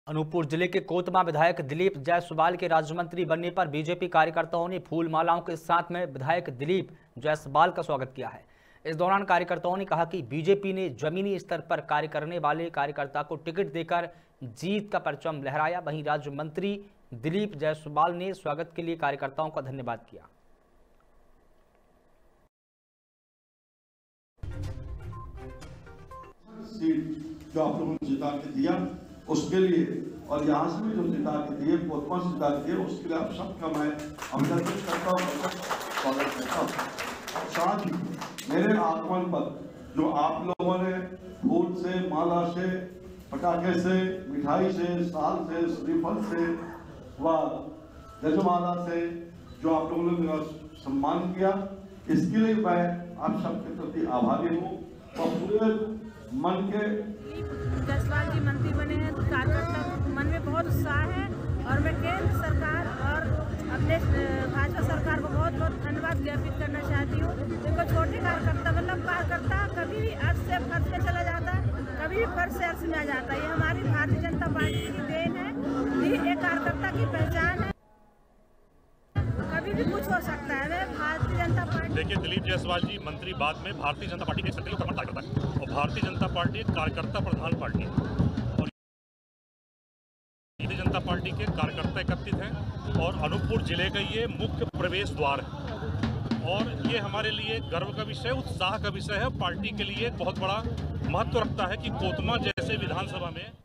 अनूपपुर जिले के कोतमा विधायक दिलीप जायसवाल के राज्य मंत्री बनने पर बीजेपी कार्यकर्ताओं ने फूल मालाओं के साथ में विधायक दिलीप जायसवाल का स्वागत किया है। इस दौरान कार्यकर्ताओं ने कहा कि बीजेपी ने जमीनी स्तर पर कार्य करने वाले कार्यकर्ता को टिकट देकर जीत का परचम लहराया। वहीं राज्य मंत्री दिलीप जायसवाल ने स्वागत के लिए कार्यकर्ताओं का धन्यवाद किया। सीट जो आप लोगों ने जिता के दिया उसके लिए, और यहाँ से भी जो जिता के दिए, कोतमा से जिता के दिए, उसके लिए आप सबका मैं अभिनंदन करता हूँ, स्वागत करता हूँ। साथ ही मेरे आगमन पर जो आप लोगों ने फूल से, माला से, पटाखे से, मिठाई से, साल से, श्रीफल से व गजमाला से जो आप लोगों ने मेरा सम्मान किया, इसके लिए मैं आप सबके प्रति आभारी हूँ। और पूरे मन के जायसवाल जी मंत्री बने हैं तो कार्यकर्ता मन में बहुत उत्साह है और मैं केंद्र सरकार और अपने भाजपा सरकार को बहुत बहुत धन्यवाद ज्ञापित करना चाहती हूँ। देखो, छोटे कार्यकर्ता मतलब कार्यकर्ता कभी भी अर्थ से फर्श में चला जाता है, कभी भी फर्श से अर्थ में आ जाता है। ये हमारी भारतीय जनता पार्टी की देन है, ये एक कार्यकर्ता की पहचान है। कभी भी कुछ हो सकता है। भारतीय जनता पार्टी, देखिए, दिलीप जायसवाल जी मंत्री बाद में भारतीय जनता पार्टी के सक्रिय प्रमुख कार्यकर्ता है और भारतीय जनता पार्टी एक कार्यकर्ता प्रधान पार्टी है और भारतीय जनता पार्टी के कार्यकर्ता एकत्रित हैं और अनूपपुर जिले का ये मुख्य प्रवेश द्वार है और ये हमारे लिए गर्व का विषय, उत्साह का विषय है। पार्टी के लिए बहुत बड़ा महत्व रखता है कि कोतमा जैसे विधानसभा में